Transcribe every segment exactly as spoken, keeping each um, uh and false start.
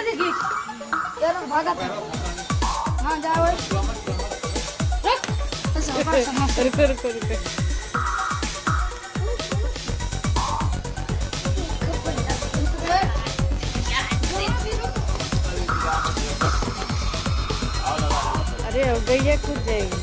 देखिए यार भागा था। हाँ जाओ रुको रुको रुको। अरे हो गई है, कूद जाएगी।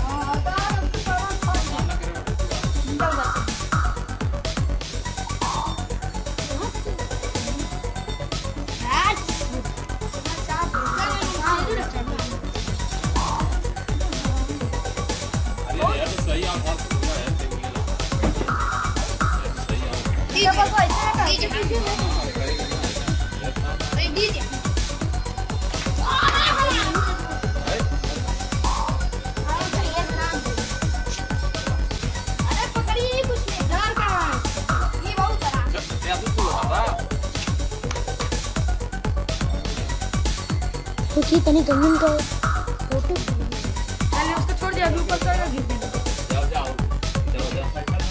कुछ तनी गंगन का फोटो मैंने उसको छोड़ दिया, ऊपर का गिर दिया। जाओ जाओ जाओ जाओ।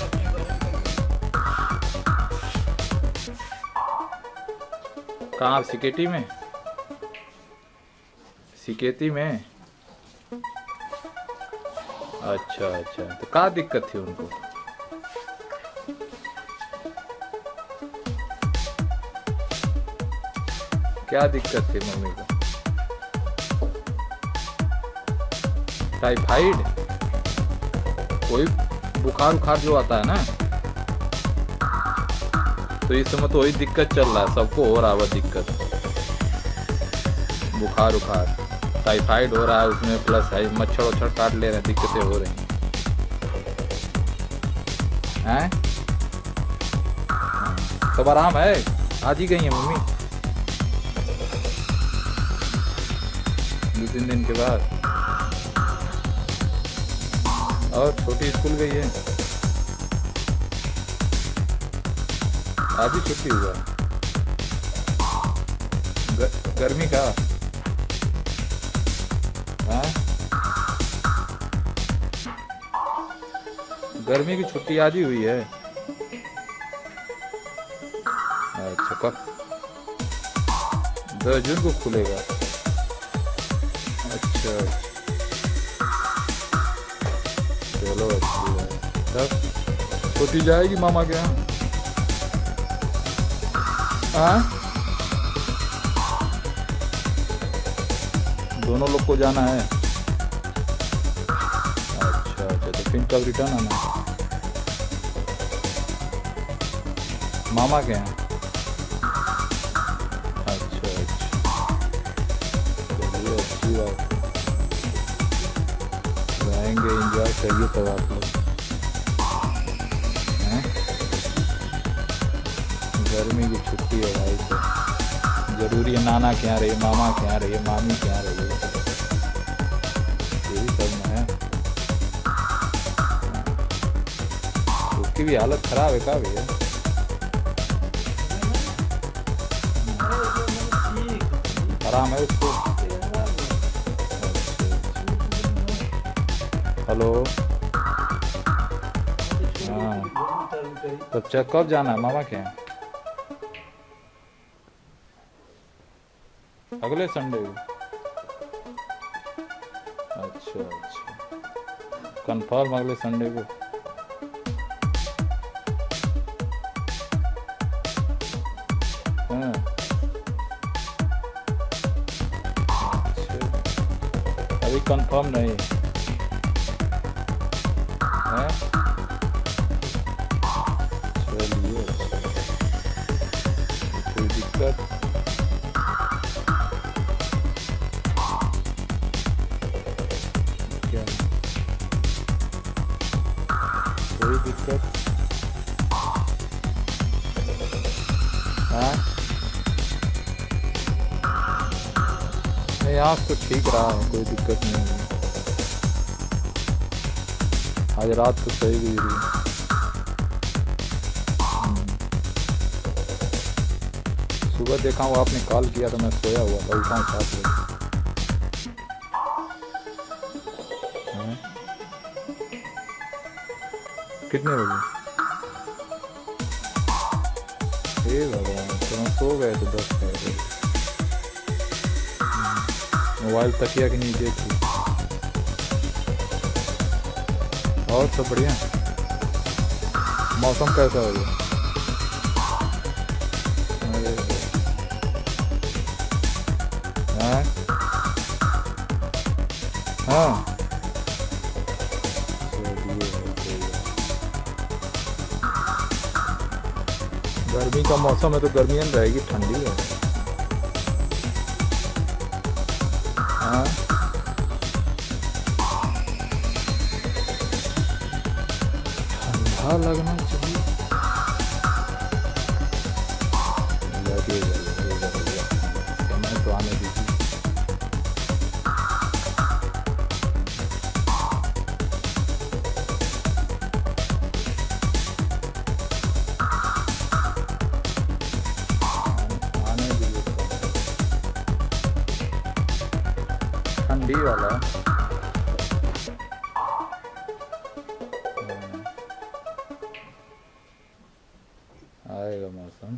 कहाँ सिकेटी में? सिकेती में? अच्छा अच्छा, तो क्या दिक्कत थी उनको? क्या दिक्कत थी मम्मी को? टाइफाइड? कोई बुखार उखार जो आता है ना, तो इस समय तो वही दिक्कत चल रहा है, सबको हो रहा है दिक्कत, बुखार उखार, टाइफाइड हो रहा है उसमें, प्लस है मच्छर वच्छर काट ले रहे हैं, दिक्कतें हो रही हैं हैं। सब आराम है? आज ही गई है मम्मी दो तीन दिन के बाद? और छोटी स्कूल गई है? आज ही छुट्टी हुआ? ग, गर्मी का? हाँ, गर्मी की छुट्टी आज ही हुई है? अच्छा, कब? दस जून को खुलेगा? अच्छा चलो अच्छी है। तब छोटी जाएगी मामा के यहाँ? हाँ, दोनों लोग को जाना है? अच्छा अच्छा, तो फिर कब रिटर्न आना? मामा के यहाँ? अच्छा अच्छा, चलिए अच्छी बात, रहेंगे, एंजॉय करिए तब आप लोग। गर्मी की छुट्टी है भाई, तो जरूरी है नाना के यहाँ रहिए, मामा के यहाँ रहिए, मामी के यहाँ रहिए, यही सब में है। उसकी भी हालत खराब है का भैया? आराम है उसको? हेलो, हाँ, तब चेक कब जाना है मामा के यहाँ? अगले संडे को? अच्छा अच्छा, कंफर्म अगले संडे को? हाँ, अच्छा, अभी कंफर्म नहीं है? चलिए, कोई दिक्कत? कोई दिक्कत? हाँ, नहीं आज तो ठीक रहा है, कोई दिक्कत नहीं है। आज रात तो सही गई रही। सुबह देखा हूँ आपने कॉल किया तो मैं सोया हुआ था, उठा हूँ सात बजे। कितने बजे? हे भगवान, तो हम सो गए थे दस बजे। मोबाइल तकिया के नीचे थी। और सब बढ़िया। मौसम कैसा हो गया? अरे हाँ हाँ गर्मी का मौसम है तो गर्मियाँ रहेगी, ठंडी है। हाँ ठंडा लगना चाहिए। लगेगा लगेगा लगेगा, समय तो आने दीजिए। ठंडी वाला आएगा मौसम।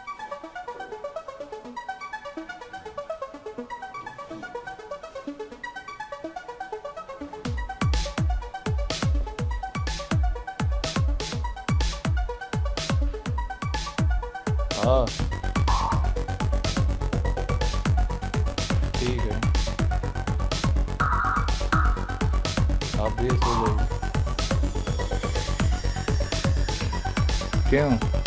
हाँ ठीक है, आप भी सो जाइए। क्यों?